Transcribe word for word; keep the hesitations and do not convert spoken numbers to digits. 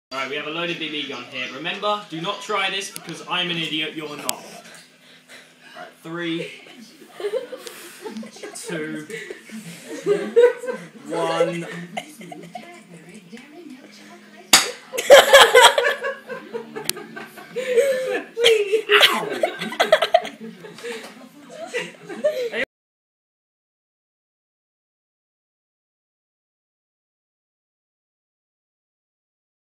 Alright, we have a loaded B B gun here. Remember, do not try this because I'm an idiot, you're not. Alright, three, two, one.